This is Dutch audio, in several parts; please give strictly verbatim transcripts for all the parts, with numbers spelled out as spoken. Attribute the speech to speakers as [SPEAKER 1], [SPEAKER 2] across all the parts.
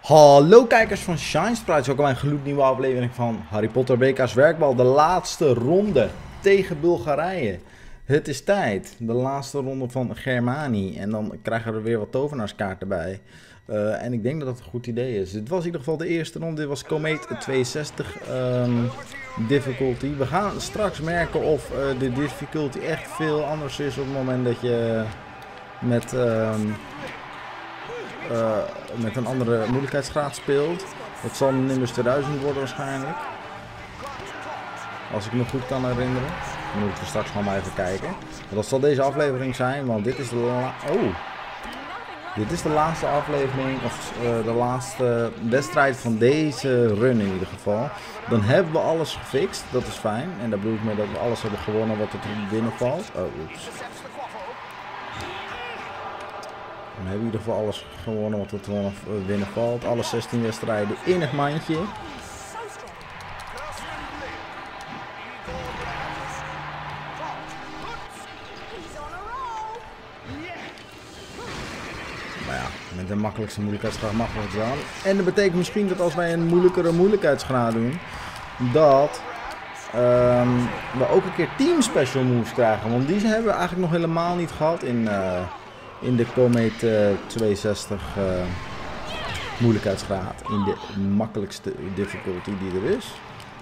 [SPEAKER 1] Hallo kijkers van Shine Sprites, welkom bij een gloednieuwe aflevering van Harry Potter B K's Werkbal. De laatste ronde tegen Bulgarije. Het is tijd, de laatste ronde van Germanië. En dan krijgen we er weer wat tovenaarskaarten bij. Uh, en ik denk dat dat een goed idee is. Dit was in ieder geval de eerste ronde, dit was Komeet tweeënzestig um, difficulty. We gaan straks merken of uh, de difficulty echt veel anders is op het moment dat je met... Um, Uh, met een andere moeilijkheidsgraad speelt. Dat zal Nimbus tweeduizend worden waarschijnlijk. Als ik me goed kan herinneren. Dan moeten we straks gewoon maar even kijken. Maar dat zal deze aflevering zijn, want dit is de la oh. Dit is de laatste aflevering, of uh, de laatste wedstrijd van deze run in ieder geval. Dan hebben we alles gefixt, dat is fijn. En daar bedoel ik mee dat we alles hebben gewonnen wat er te winnen valt. Oh, oeps. Dan hebben we in ieder geval alles gewonnen wat er te winnen valt. Alle zestien wedstrijden in het mandje. Maar ja, met de makkelijkste moeilijkheidsgraad mag het wel. En dat betekent misschien dat als wij een moeilijkere moeilijkheidsgraad doen, dat um, we ook een keer team special moves krijgen. Want die hebben we eigenlijk nog helemaal niet gehad in... Uh, In de Komeet uh, tweeënzestig uh, moeilijkheidsgraad. In de makkelijkste difficulty die er is.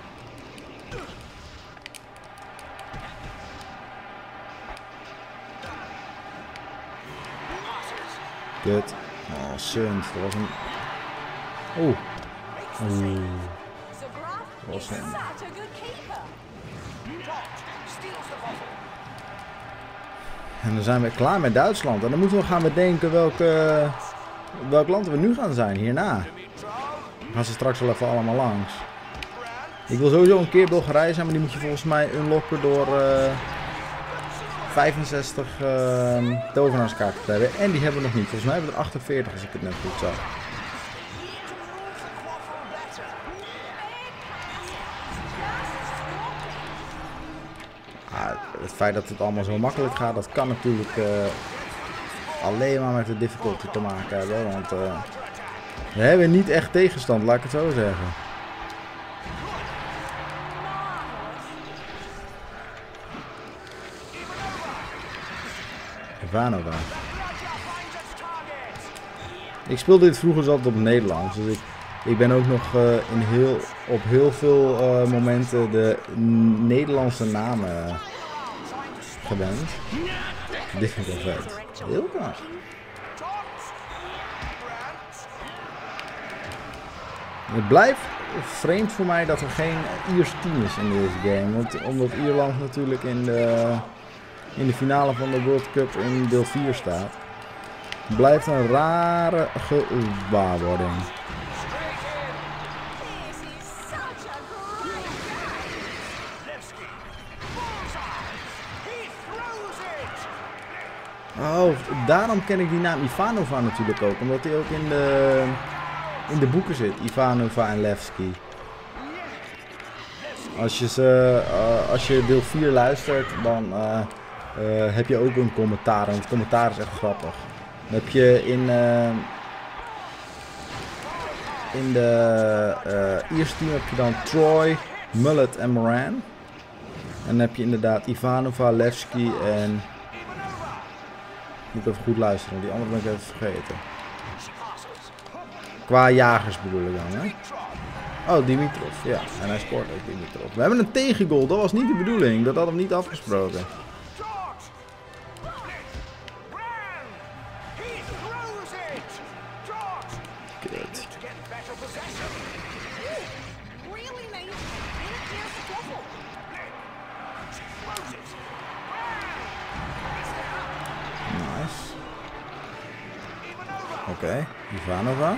[SPEAKER 1] Kut. Oh, sunt. Dat was een... Oeh. Oeh. Dat was een... En dan zijn we klaar met Duitsland. En dan moeten we gaan bedenken welke, welk land we nu gaan zijn hierna. We gaan ze straks wel even allemaal langs. Ik wil sowieso een keer Bulgarije zijn, maar die moet je volgens mij unlocken door uh, vijfenzestig uh, tovenaarskaarten te hebben. En die hebben we nog niet. Volgens mij hebben we er achtenveertig als ik het net goed zag. Het feit dat het allemaal zo makkelijk gaat, dat kan natuurlijk uh, alleen maar met de difficulty te maken hebben. Want uh, we hebben niet echt tegenstand, laat ik het zo zeggen. Ivanova. Ik speelde dit vroeger altijd op Nederlands, dus ik, ik ben ook nog uh, in heel, op heel veel uh, momenten de Nederlandse namen uh, gewend. Dit vind ik wel vet. Heel knap. Het blijft vreemd voor mij dat er geen Iers team is in deze game. Want, omdat Ierland natuurlijk in de, in de finale van de World Cup in deel vier staat. Het blijft een rare gewaarwording. Oh, daarom ken ik die naam Ivanova natuurlijk ook. Omdat hij ook in de, in de boeken zit. Ivanova en Levski. Als je, ze, uh, als je deel vier luistert, dan uh, uh, heb je ook een commentaar. En het commentaar is echt grappig. Dan heb je in, uh, in de uh, eerste team heb je dan Troy, Mullet en Moran. En dan heb je inderdaad Ivanova, Levski en... Moet ik even goed luisteren, want die andere ben ik even vergeten. Qua jagers bedoel ik dan, hè? Oh, Dimitrov, ja. En hij scoort ook Dimitrov. We hebben een tegengoal, dat was niet de bedoeling. Dat hadden we niet afgesproken. Kut. Oké, okay, Ivanova.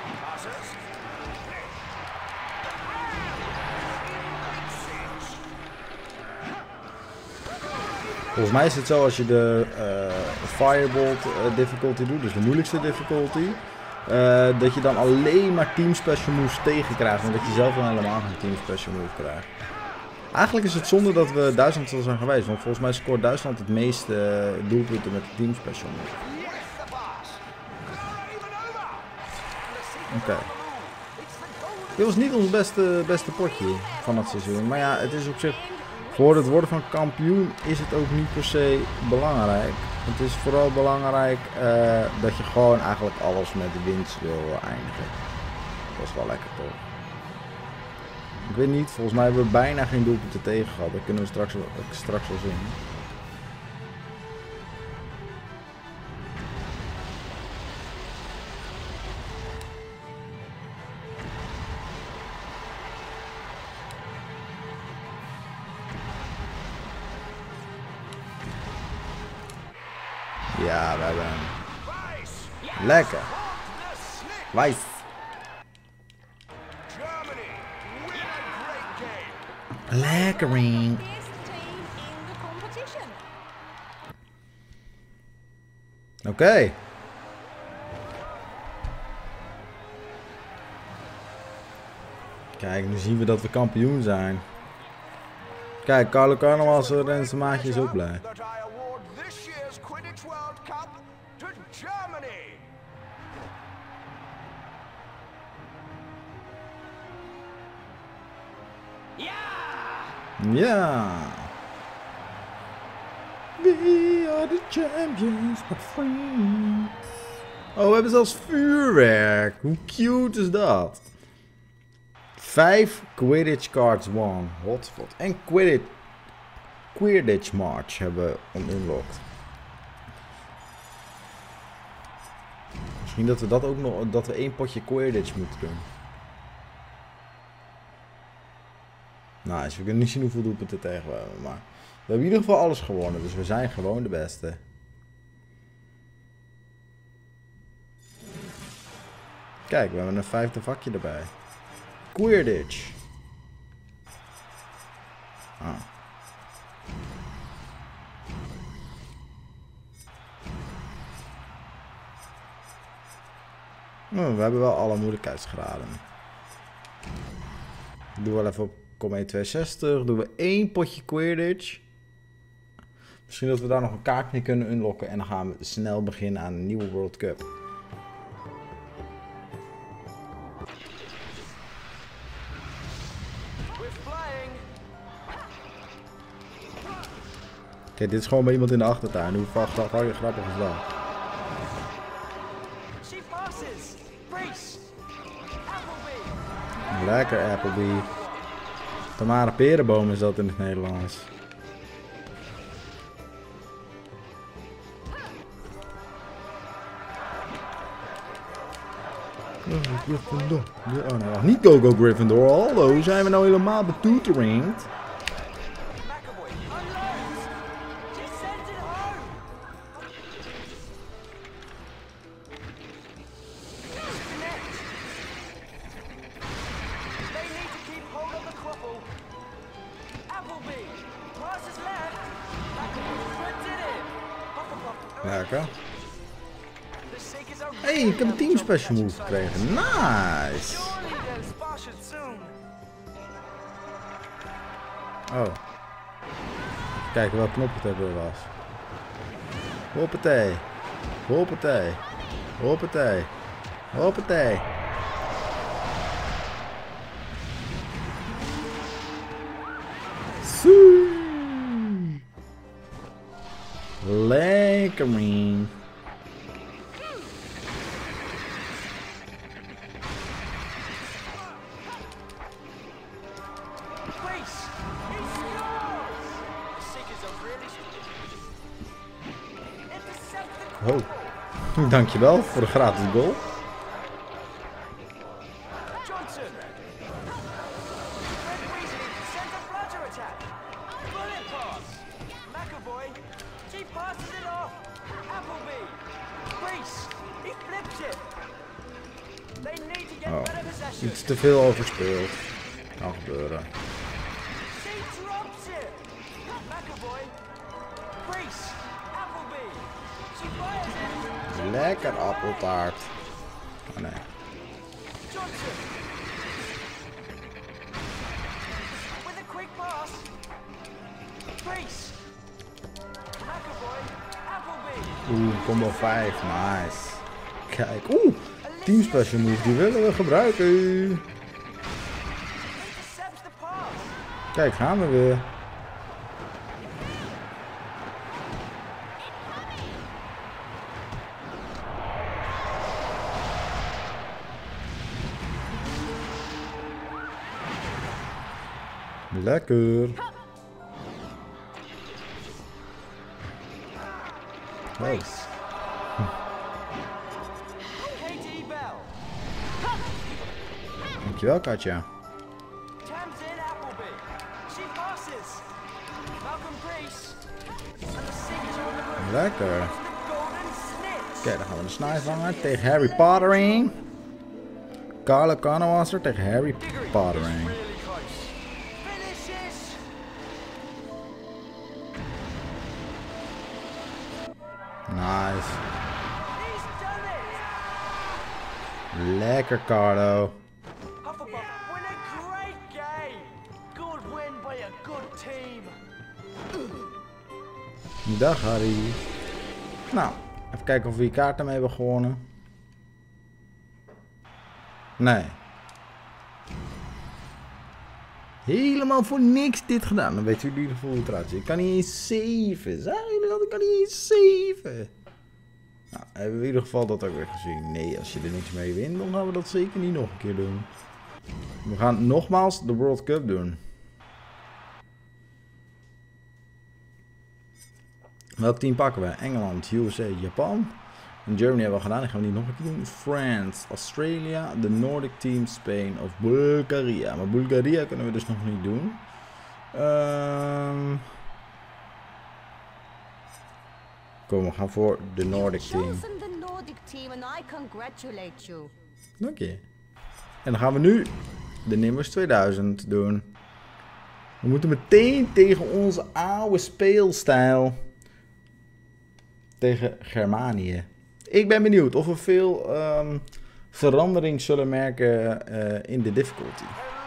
[SPEAKER 1] Volgens mij is het zo als je de uh, Firebolt uh, difficulty doet, dus de moeilijkste difficulty, uh, dat je dan alleen maar team special moves tegen krijgt, en dat je zelf dan helemaal geen team special move krijgt. Eigenlijk is het zonde dat we Duitsland al zijn geweest, want volgens mij scoort Duitsland het meeste uh, doelpunten met de team special move. Oké. Okay. Dit was niet ons beste, beste potje van het seizoen. Maar ja, het is op zich... Voor het worden van kampioen is het ook niet per se belangrijk. Het is vooral belangrijk uh, dat je gewoon eigenlijk alles met de winst wil eindigen. Dat is wel lekker toch. Ik weet niet, volgens mij hebben we bijna geen doelpunten tegen gehad. Dat kunnen we straks, straks wel zien. Ja, we hebben hem. Lekker. Wijs. Lekkering. Oké. Okay. Kijk, nu zien we dat we kampioen zijn. Kijk, Carlo Carnevals en zijn maatje is ook blij. Ja. We are the champions of France. Oh, we hebben zelfs vuurwerk. Hoe cute is dat? Vijf Quidditch cards won. Hotspot. En Quidditch, Quidditch March hebben we unlocked. Misschien dat we dat ook nog, dat we één potje Quidditch moeten doen. Nou, dus we kunnen niet zien hoeveel doelpunten tegen we hebben, maar we hebben in ieder geval alles gewonnen, dus we zijn gewoon de beste. Kijk, we hebben een vijfde vakje erbij. Quidditch. Ah. Oh, we hebben wel alle moeilijkheidsgraden. Ik doe wel even op kom één tweehonderdzestig, doen we één potje Quidditch. Misschien dat we daar nog een kaart mee kunnen unlocken en dan gaan we snel beginnen aan een nieuwe World Cup. Kijk, dit is gewoon bij iemand in de achtertuin. Hoe grappig is dat? Lekker Applebee. Tamara Perenboom is dat in het Nederlands. Oh, Gryffindor. Oh, nou, niet Go Go Gryffindor. Hallo, zijn we nou helemaal betoeteringd? Lekker. Hey, ik heb een team special move gekregen. Nice. Oh. Kijken welke knop het hebben was. Hoppatee. Hoppatee. Hoppatee. Hoppatee. Lekker man. Oh, dankjewel voor de gratis goal. Oh, iets te veel overspeeld. Kan gebeuren. Lekker appeltaart. Oh nee. Oeh, combo vijf, nice. Kijk, oeh, Team special move, die willen we gebruiken. Kijk, gaan we weer. Lekker. Oh. Dankjewel, Katja. Lekker. Oké, dan gaan we de snij vangen tegen Harry Pottering. Carlo Connor was er tegen Harry Pottering. Nice. Lekker, Carlo. Dag, Harry. Nou, even kijken of we die kaart ermee hebben gewonnen. Nee. Helemaal voor niks dit gedaan. Dan weten jullie in ieder geval hoe het eruit ziet. Ik kan niet eens zeven. Zagen jullie dat? Ik kan niet eens zeven. Nou, hebben we in ieder geval dat ook weer gezien. Nee, als je er niks mee wint, dan gaan we dat zeker niet nog een keer doen. We gaan nogmaals de World Cup doen. Welk team pakken we? Engeland, U S A, Japan. En Germany hebben we al gedaan. Die gaan we niet nog een keer doen. France, Australia, de Nordic team, Spain of Bulgaria. Maar Bulgaria kunnen we dus nog niet doen. Um... Kom, we gaan voor de Nordic team. Dank je. En dan gaan we nu de Nimbus tweeduizend doen. We moeten meteen tegen onze oude speelstijl. Tegen Germanië. Ik ben benieuwd of we veel um, verandering zullen merken uh, in de difficulty.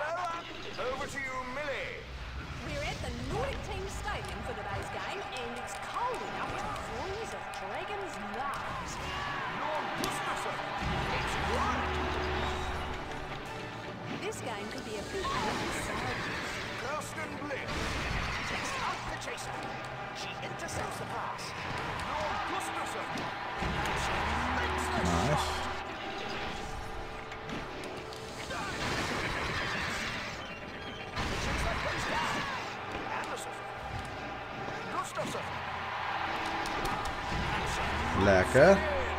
[SPEAKER 1] Lekker.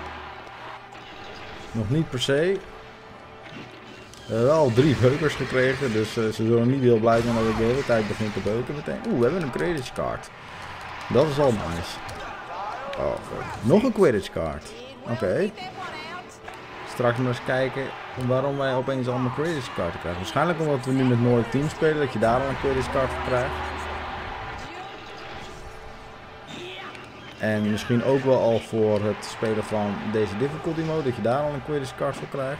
[SPEAKER 1] Nog niet per se. We hebben wel drie beukers gekregen, dus uh, ze zullen niet heel blij zijn dat ik de hele tijd begin te beuken meteen. Oeh, we hebben een Quidditch kaart. Dat is al nice. Oh, nog een Quidditch kaart. Oké. Okay. Straks maar eens kijken waarom wij opeens allemaal Quidditch kaarten krijgen. Waarschijnlijk omdat we nu met Nordic Team spelen, dat je daar al een Quidditch kaart voor krijgt. En misschien ook wel al voor het spelen van deze difficulty mode, dat je daar al een Quidditch kaart voor krijgt.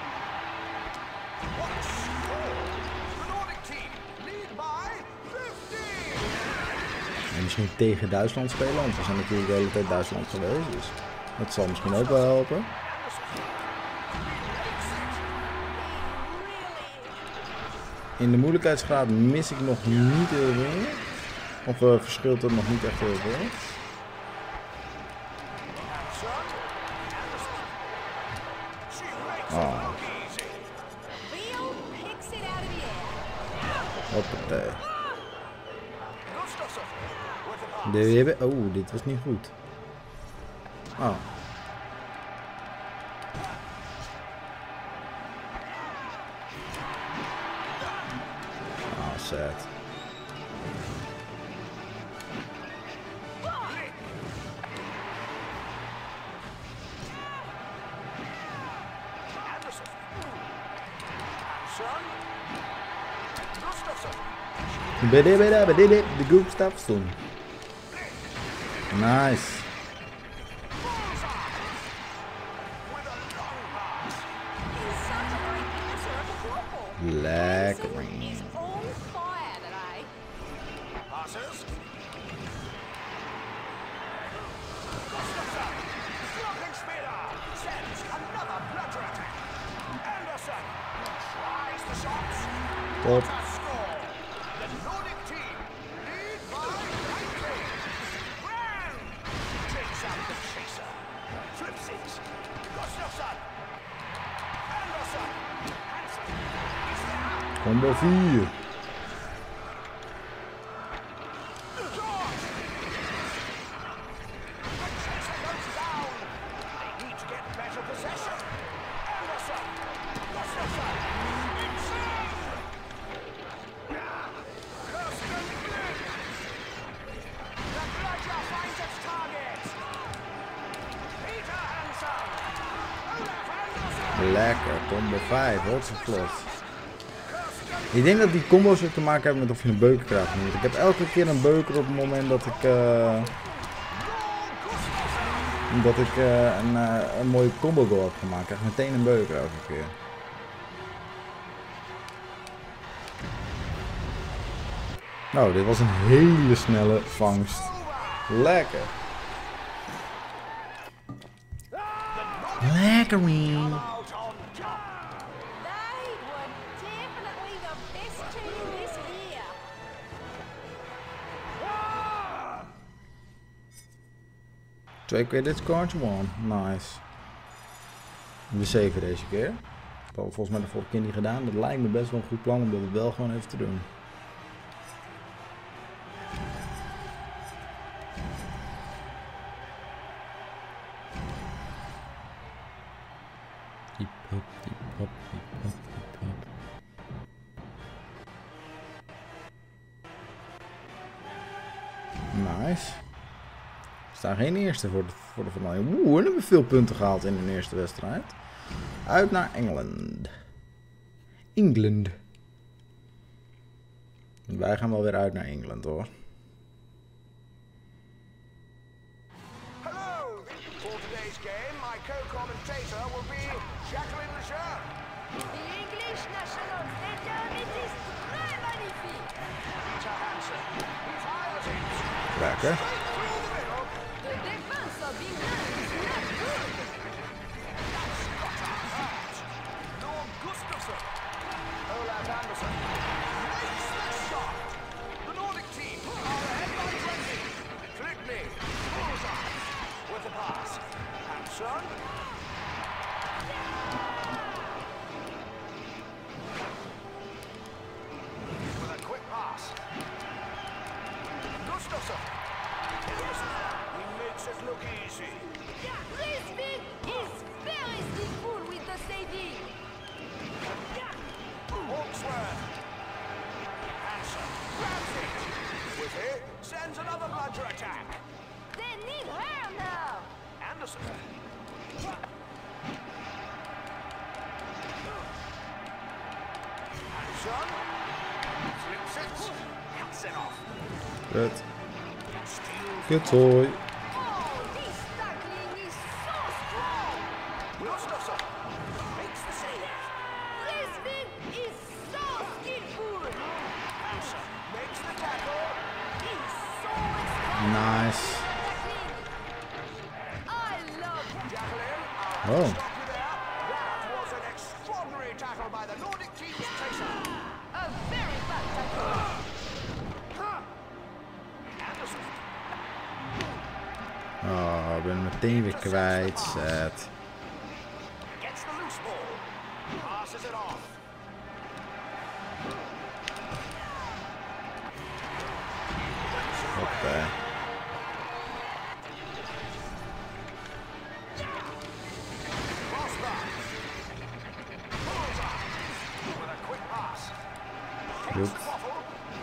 [SPEAKER 1] En misschien tegen Duitsland spelen, want we zijn natuurlijk de hele tijd Duitsland geweest, dus dat zal misschien ook wel helpen. In de moeilijkheidsgraad mis ik nog niet heel veel. Of uh, verschilt het nog niet echt heel veel. Oh. Hoppatee. De hebben... Oh, dit was niet goed. Oh. Oh, sad. De Gustafsson. Nice. Lekker. Top. Combo vier. Lekker, combo vijf, wat een vlot. Ik denk dat die combo's ook te maken hebben met of je een beuker krijgt of niet. Ik heb elke keer een beuker op het moment dat ik, uh, dat ik uh, een, uh, een mooie combo goal heb gemaakt. Ik krijg meteen een beuker elke keer. Nou, dit was een hele snelle vangst. Lekker. Lekker win. Twee credits cards, one. Nice. De zeven deze keer. Dat hadden we volgens mij de vorige keer niet gedaan. Dat lijkt me best wel een goed plan om dat wel gewoon even te doen. Hip hop, hip hop, hip hop, hip hop. Nice. We staan geen eerste voor de, voor de vermelding. Oeh, en hebben we veel punten gehaald in de eerste wedstrijd. Uit naar Engeland. England. Wij gaan wel weer uit naar Engeland hoor.
[SPEAKER 2] Hello! For today's game, my co-commentator will be Jacqueline Lejeune.
[SPEAKER 3] The English national stadium, it is très magnifique.
[SPEAKER 2] Peter Hansen. He fires it.
[SPEAKER 1] Lekker.
[SPEAKER 2] Through the middle.
[SPEAKER 3] The defense of England is not good.
[SPEAKER 2] That's got a hurt. Norm Gustafsson. Olaf Anderson. Makes the shot. The Nordic team are ahead by twenty. Flickney. Bullseye. With the pass. Hansen. With a quick pass. Gustafsson. He makes it look easy.
[SPEAKER 3] Brisbane is very skillful with the saving.
[SPEAKER 2] Hawksworth. Hansen grabs it. With it, sends another bludger attack.
[SPEAKER 3] They need her now.
[SPEAKER 2] Anderson. Hansen. Flips it. Hansen off.
[SPEAKER 1] Kut.
[SPEAKER 2] Steals.
[SPEAKER 1] Kut hooi.
[SPEAKER 3] Oh, this tackling is so strong.
[SPEAKER 2] Gustafsson makes the save.
[SPEAKER 3] Brisbane is so skillful.
[SPEAKER 2] Hansen makes the tackle.
[SPEAKER 3] He's so experienced.
[SPEAKER 1] Nice.
[SPEAKER 3] I love
[SPEAKER 2] Jacqueline, I'll have
[SPEAKER 1] Oh.
[SPEAKER 2] to stop you there. That was an extraordinary tackle by the Nordic team's chaser.
[SPEAKER 3] a very bad tackle.
[SPEAKER 2] Anderson.
[SPEAKER 1] Oh, ik ben hem meteen weer kwijt. Zet.
[SPEAKER 2] Gets the loose ball. Passes it off.
[SPEAKER 1] Hoppé.
[SPEAKER 2] Rosbach. Bullseye. With a quick pass. Takes
[SPEAKER 1] Goed.
[SPEAKER 2] the waffle.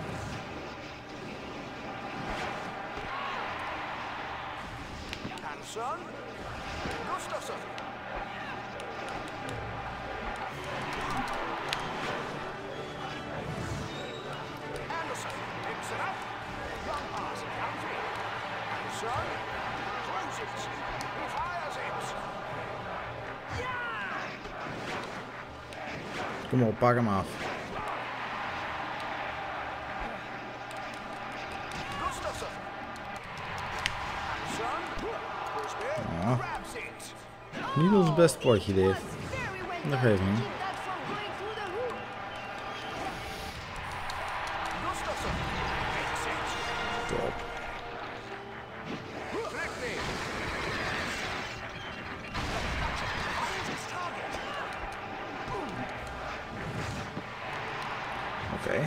[SPEAKER 2] Hansen. Gustafsson. Anderson picks it up. Young pass comes in. Hansen throws it. He fires it.
[SPEAKER 1] Kom op, pak hem af.
[SPEAKER 2] Gustafsson. Hansen. Brisbane
[SPEAKER 1] Ja.
[SPEAKER 2] grabs it.
[SPEAKER 1] Niet ons best potje dit.
[SPEAKER 3] Very well
[SPEAKER 1] Dat
[SPEAKER 3] done
[SPEAKER 1] geeft
[SPEAKER 3] to
[SPEAKER 1] niet.
[SPEAKER 3] keep that from going through the hoop.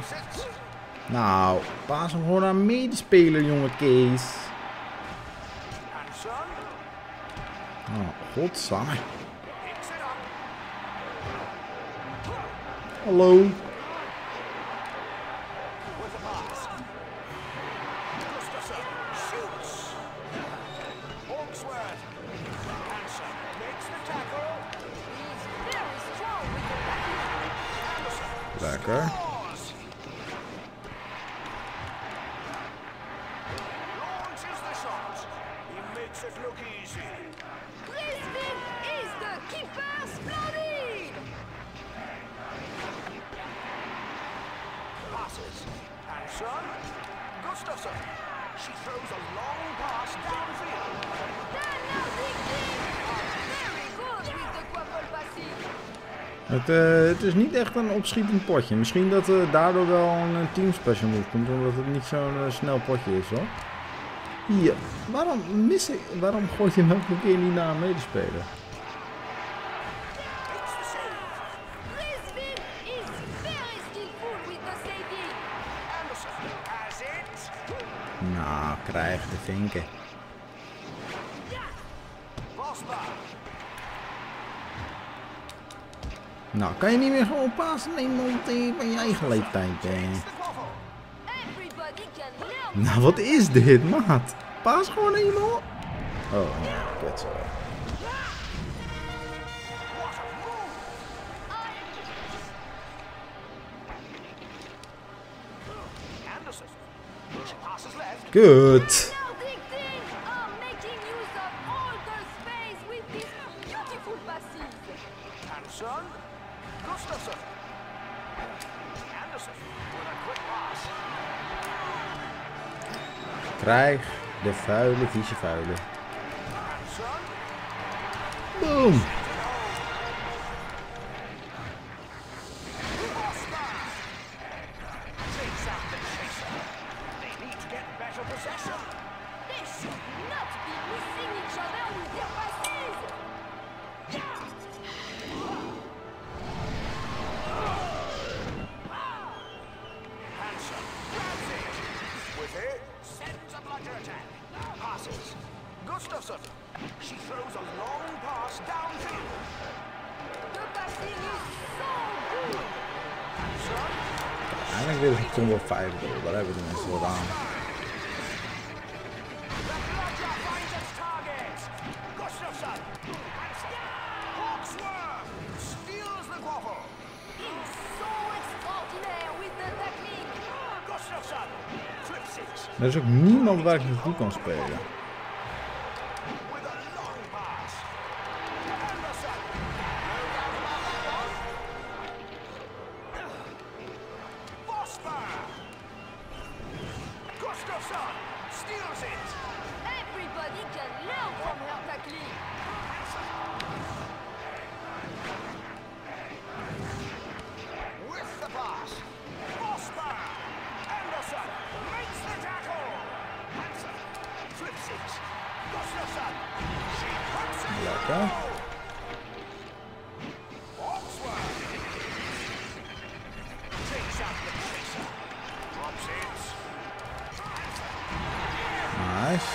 [SPEAKER 2] Sits.
[SPEAKER 1] Nou, paas hem gewoon aan medespeler, jongen Kees.
[SPEAKER 2] Hanson.
[SPEAKER 1] Oh, godsamme.
[SPEAKER 2] Picks it up.
[SPEAKER 1] Hallo.
[SPEAKER 2] With the pass. Gustafsson shoots. Hawksworth. Hanson makes the tackle.
[SPEAKER 3] He's very strong with the tackling.
[SPEAKER 2] Anderson
[SPEAKER 1] Lekker.
[SPEAKER 2] scores. Launches the shot. He makes it look easy.
[SPEAKER 3] Brisbane is the keeper splendid.
[SPEAKER 2] Passes. Hanson. Gustafsson. She throws a long pass downfield.
[SPEAKER 3] The Nordic team are very good with the quaffle passing.
[SPEAKER 1] Het, uh, het is niet echt een opschietend potje. Misschien dat er uh, daardoor wel een uh, team special move komt, omdat het niet zo'n uh, snel potje is, hoor. Hier, waarom mis ik, waarom gooit je hem elke keer niet naar een medespeler?
[SPEAKER 2] Makes the save.
[SPEAKER 3] Brisbane is very skillful with the saving.
[SPEAKER 2] Anderson has it.
[SPEAKER 1] Nou, krijg de vinken.
[SPEAKER 2] Vosma.
[SPEAKER 1] Nou, kan je niet meer gewoon pasen nemen op de, van je eigen leeftijd, hè?
[SPEAKER 2] The quaffle.
[SPEAKER 3] Everybody can learn.
[SPEAKER 1] Nou, wat is dit, maat? Paas gewoon eenmaal. Oh, ja, kut zo.
[SPEAKER 2] What a move. Anderson. Passes left.
[SPEAKER 1] Kut.
[SPEAKER 3] Nordic team are making use of all the space with these beautiful passes.
[SPEAKER 2] Hanson. Gustafsson. Anderson with a quick pass.
[SPEAKER 1] Krijg de vuile, vieze vuile.
[SPEAKER 2] Hanson.
[SPEAKER 1] Boom.
[SPEAKER 2] Vosma. Takes out the chaser. They need to get better possession.
[SPEAKER 3] They should not be missing each other with their passes.
[SPEAKER 2] Hanson grabs it. With it, sends a bludger attack. Passes. Gustafsson. She throws a long pass downfield.
[SPEAKER 3] The passing is so good.
[SPEAKER 2] Hanson.
[SPEAKER 1] Eindelijk weer een combo vijf goal. Daar hebben de mensen wat aan.
[SPEAKER 2] The bludger finds its target. Gustafsson. Hawksworth steals the quaffle.
[SPEAKER 3] He's so extraordinaire with the tackling.
[SPEAKER 2] Gustafsson flips it
[SPEAKER 1] Er is ook niemand waar ik naartoe kan spelen.
[SPEAKER 2] with a long pass. Anderson. No doubt about that one. Vosma. Gustafsson steals it.
[SPEAKER 3] Everybody can learn from her tackling.
[SPEAKER 2] With the pass. Vosma. Anderson makes the tackle. Hanson flips it. Gustafsson. She puts it.
[SPEAKER 1] Lekker.
[SPEAKER 2] Hawksworth takes out the chaser. Drops it.
[SPEAKER 1] Nice.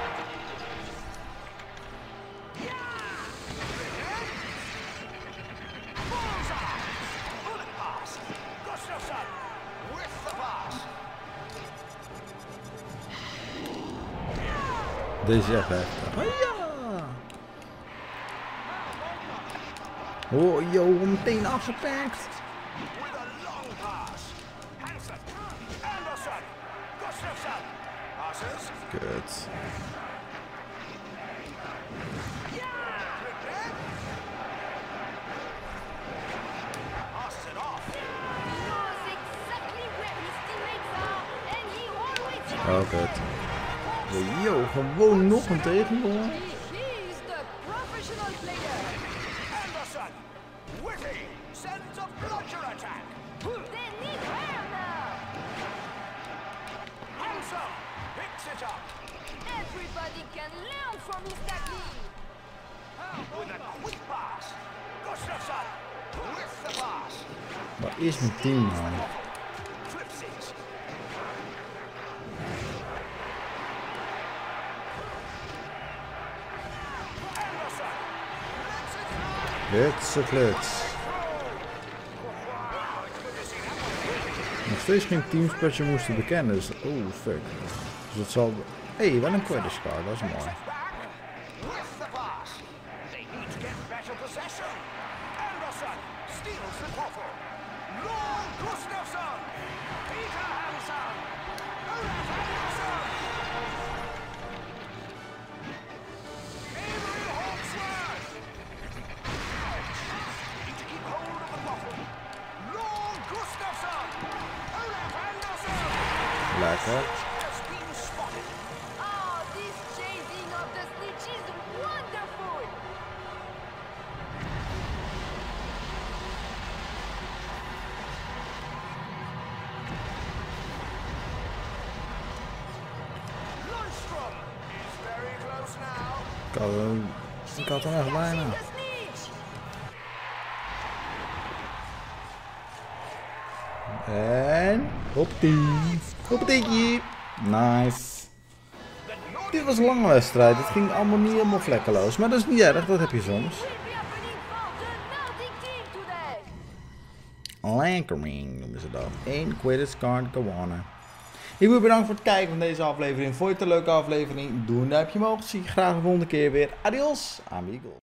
[SPEAKER 2] Bullseye. Bullet pass. Gustafsson with the pass.
[SPEAKER 1] Deze is echt heftig. Oh, ja. Oh, yo, meteen afgepakt.
[SPEAKER 2] With a long pass. Hanson. Anderson. Gustafsson. Passes.
[SPEAKER 1] Kut.
[SPEAKER 2] Passes it off.
[SPEAKER 3] He knows exactly where his teammates are, and he always
[SPEAKER 1] Oh, kut. Yo, gewoon nog een tegengoal.
[SPEAKER 3] He, he is the professional player.
[SPEAKER 2] Anderson. Witty. Sends a bludger attack.
[SPEAKER 3] They need her now.
[SPEAKER 2] Hanson picks it up.
[SPEAKER 3] Everybody can learn from his tackling.
[SPEAKER 2] With a quick pass. Gustafsson with the pass.
[SPEAKER 1] Wat is mijn team nou?
[SPEAKER 2] Flips
[SPEAKER 1] Hutse kluts. Nog steeds geen teamspot je moesten bekennen. Dus, oh fuck. Dus dat zal... Hé, hey, wel een Quidditch card, dat is mooi.
[SPEAKER 2] With the pass. They need to get better possession. Anderson steals the quaffle. Lord Gustafsson. Peter Hansen. Olaf Anderson. Avery Hawksworth. Need to keep hold of the quaffle. Lord Gustafsson. Olaf Anderson.
[SPEAKER 1] Lekker.
[SPEAKER 2] Has been spotted.
[SPEAKER 3] Oh, this chasing of the snitch is wonderful!
[SPEAKER 2] Lundstrom is very close now.
[SPEAKER 1] Ik had hem, ik had hem echt bijna.
[SPEAKER 3] The snitch!
[SPEAKER 1] En... Hoppatee. Hoppateetje. Nice. Dit was een lange wedstrijd. Het ging allemaal niet helemaal vlekkeloos. Maar dat is niet erg, dat heb je soms.
[SPEAKER 3] Will be happening for the Nordic team today!
[SPEAKER 1] Lankering noemen ze dat. Eén Quidditch card gewonnen. Ik wil je bedanken voor het kijken van deze aflevering. Vond je het een leuke aflevering? Doe een duimpje omhoog. Zie je graag de volgende keer weer. Adios, amigos.